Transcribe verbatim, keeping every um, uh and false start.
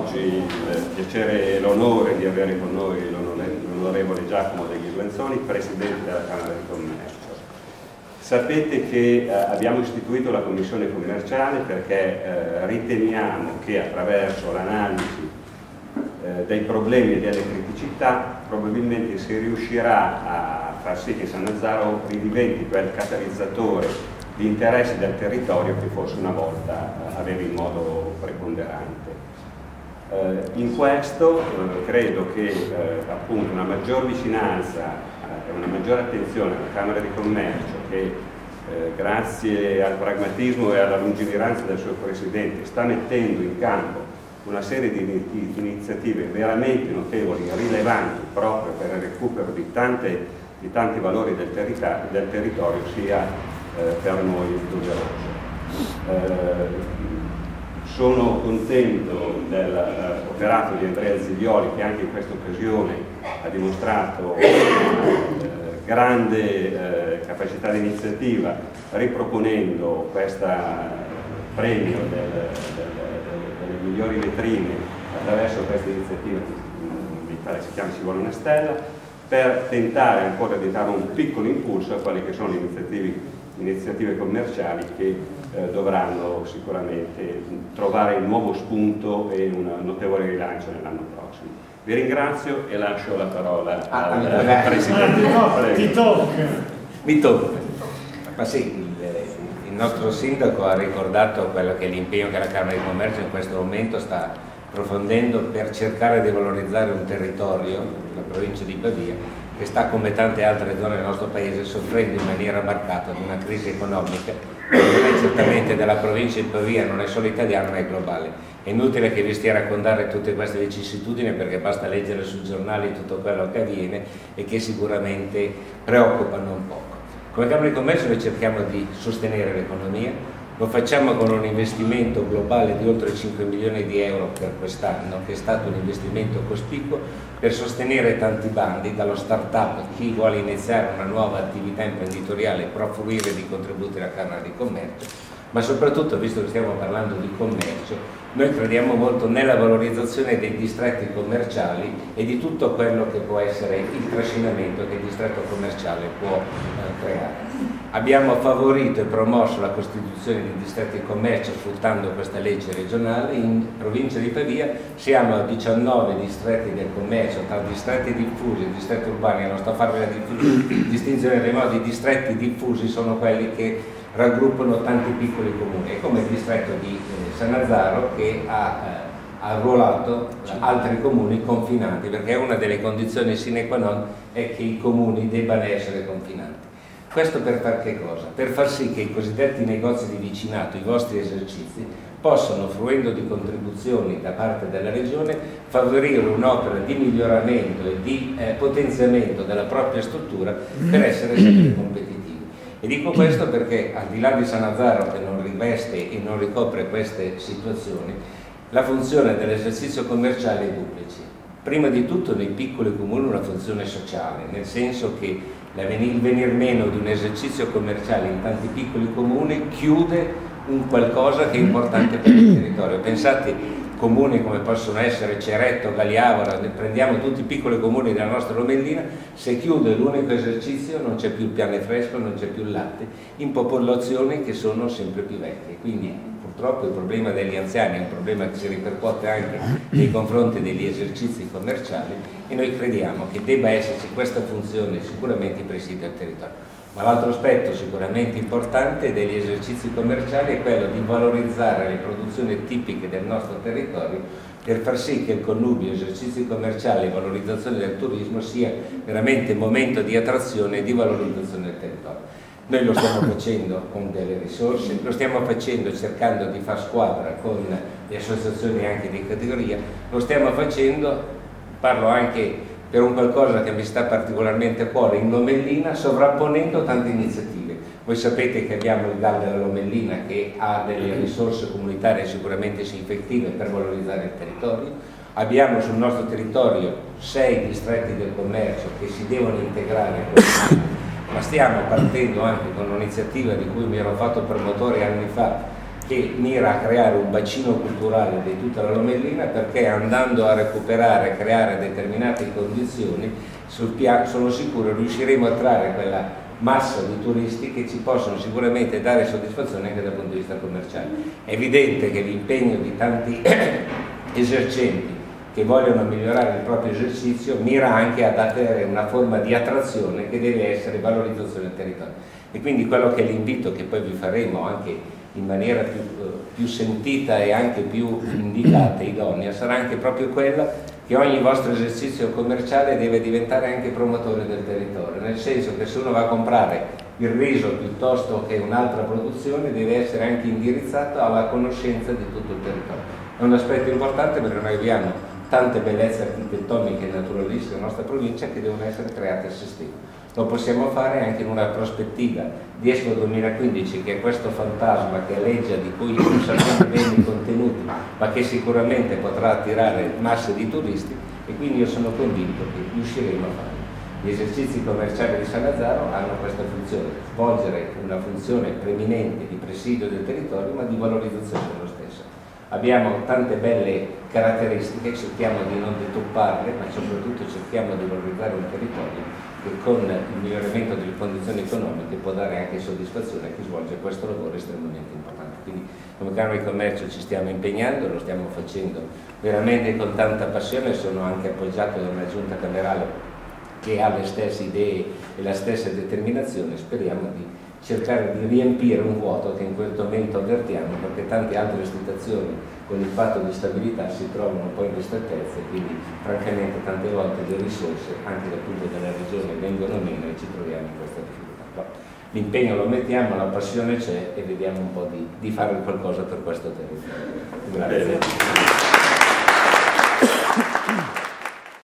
oggi il piacere e l'onore di avere con noi l'onorevole Giacomo degli Slanzoni, Presidente della Camera di Commercio. Sapete che eh, abbiamo istituito la Commissione Commerciale perché eh, riteniamo che attraverso l'analisi eh, dei problemi e delle criticità probabilmente si riuscirà a far sì che Sannazzaro ridiventi quel catalizzatore di interessi del territorio che forse una volta eh, aveva in modo preponderante. Eh, in questo eh, credo che eh, appunto una maggior vicinanza e eh, una maggiore attenzione alla Camera di Commercio, che eh, grazie al pragmatismo e alla lungimiranza del suo Presidente sta mettendo in campo una serie di, di iniziative veramente notevoli e rilevanti proprio per il recupero di, tante, di tanti valori del, terita del territorio, sia eh, per noi doveroso. Eh, Sono contento dell'operato di Andrea Ziglioli, che anche in questa occasione ha dimostrato eh, grande eh, capacità di iniziativa, riproponendo questo premio del, del, del, delle migliori vetrine attraverso questa iniziativa che mi pare si chiama Ci vuole una stella, per tentare ancora di dare un piccolo impulso a quelle che sono le iniziative, iniziative commerciali che Eh, dovranno sicuramente trovare un nuovo spunto e un notevole rilancio nell'anno prossimo. Vi ringrazio e lascio la parola ah, al, al Presidente. No, ti tocca. Mi tocca. Ma sì, il, il nostro Sindaco ha ricordato quello che è l'impegno che la Camera di Commercio in questo momento sta approfondendo per cercare di valorizzare un territorio, la provincia di Pavia, che sta, come tante altre zone del nostro paese, soffrendo in maniera marcata di una crisi economica che non è certamente della provincia di Pavia, non è solo italiana ma è globale. È inutile che vi stia a raccontare tutte queste vicissitudini, perché basta leggere sui giornali tutto quello che avviene e che sicuramente preoccupano un poco. Come Camera di Commercio noi cerchiamo di sostenere l'economia, lo facciamo con un investimento globale di oltre cinque milioni di euro per quest'anno, che è stato un investimento cospicuo per sostenere tanti bandi, dallo start-up, chi vuole iniziare una nuova attività imprenditoriale può fruire di contributi alla Camera di Commercio, ma soprattutto, visto che stiamo parlando di commercio, noi crediamo molto nella valorizzazione dei distretti commerciali e di tutto quello che può essere il trascinamento che il distretto commerciale può eh, creare. Abbiamo favorito e promosso la costituzione di distretti di commercio sfruttando questa legge regionale. In provincia di Pavia siamo a diciannove distretti del commercio, tra distretti diffusi e distretti urbani. Non sto a fare la distinzione dei modi. I distretti diffusi sono quelli che raggruppano tanti piccoli comuni, è come il distretto di eh, Sannazzaro, che ha eh, arruolato altri comuni confinanti, perché una delle condizioni sine qua non è che i comuni debbano essere confinanti. Questo per far che cosa? Per far sì che i cosiddetti negozi di vicinato, i vostri esercizi, possano, fruendo di contribuzioni da parte della Regione, favorire un'opera di miglioramento e di eh, potenziamento della propria struttura per essere sempre competitivi. E dico questo perché, al di là di Sannazzaro, che non riveste e non ricopre queste situazioni, la funzione dell'esercizio commerciale è duplice. Prima di tutto nei piccoli comuni una funzione sociale, nel senso che il venir meno di un esercizio commerciale in tanti piccoli comuni chiude un qualcosa che è importante per il territorio. Pensate, comuni come possono essere Ceretto, Galiavora, prendiamo tutti i piccoli comuni della nostra Lomellina, se chiude l'unico esercizio non c'è più il pane fresco, non c'è più il latte, in popolazioni che sono sempre più vecchie. Quindi purtroppo il problema degli anziani è un problema che si ripercuote anche nei confronti degli esercizi commerciali, e noi crediamo che debba esserci questa funzione sicuramente preside al territorio. Ma l'altro aspetto sicuramente importante degli esercizi commerciali è quello di valorizzare le produzioni tipiche del nostro territorio per far sì che il connubio esercizi commerciali e valorizzazione del turismo sia veramente momento di attrazione e di valorizzazione del territorio. Noi lo stiamo facendo con delle risorse, lo stiamo facendo cercando di far squadra con le associazioni anche di categoria, lo stiamo facendo, parlo anche per un qualcosa che mi sta particolarmente a cuore, in Lomellina, sovrapponendo tante iniziative. Voi sapete che abbiamo il G A L della Lomellina, che ha delle risorse comunitarie sicuramente significative per valorizzare il territorio. Abbiamo sul nostro territorio sei distretti del commercio che si devono integrare, ma stiamo partendo anche con un'iniziativa di cui mi ero fatto promotore anni fa, che mira a creare un bacino culturale di tutta la Lomellina, perché andando a recuperare, creare determinate condizioni, sul piano, sono sicuro riusciremo a trarre quella massa di turisti che ci possono sicuramente dare soddisfazione anche dal punto di vista commerciale. È evidente che l'impegno di tanti esercenti che vogliono migliorare il proprio esercizio mira anche ad avere una forma di attrazione che deve essere valorizzazione del territorio. E quindi quello che è l'invito che poi vi faremo anche in maniera più, più sentita e anche più indicata e idonea sarà anche proprio quella che ogni vostro esercizio commerciale deve diventare anche promotore del territorio, nel senso che se uno va a comprare il riso piuttosto che un'altra produzione deve essere anche indirizzato alla conoscenza di tutto il territorio. È un aspetto importante perché noi abbiamo tante bellezze architettoniche e naturalistiche nella nostra provincia che devono essere create a sistema. Lo possiamo fare anche in una prospettiva di Expo duemilaquindici, che è questo fantasma che aleggia, di cui non sappiamo bene i contenuti, ma che sicuramente potrà attirare masse di turisti, e quindi io sono convinto che riusciremo a farlo. Gli esercizi commerciali di Sannazzaro hanno questa funzione, svolgere una funzione preminente di presidio del territorio, ma di valorizzazione dello stesso. Abbiamo tante belle caratteristiche, cerchiamo di non deturparle, ma soprattutto cerchiamo di valorizzare un territorio che con il miglioramento delle condizioni economiche può dare anche soddisfazione a chi svolge questo lavoro estremamente importante. Quindi come Camera di Commercio ci stiamo impegnando, lo stiamo facendo veramente con tanta passione, sono anche appoggiato da una giunta camerale che ha le stesse idee e la stessa determinazione. Speriamo di cercare di riempire un vuoto che in questo momento avvertiamo, perché tante altre istituzioni con il patto di stabilità si trovano un po' in ristrettezze, quindi francamente tante volte le risorse anche dal punto della regione vengono meno e ci troviamo in questa difficoltà. L'impegno lo mettiamo, la passione c'è e vediamo un po' di, di fare qualcosa per questo territorio. Grazie.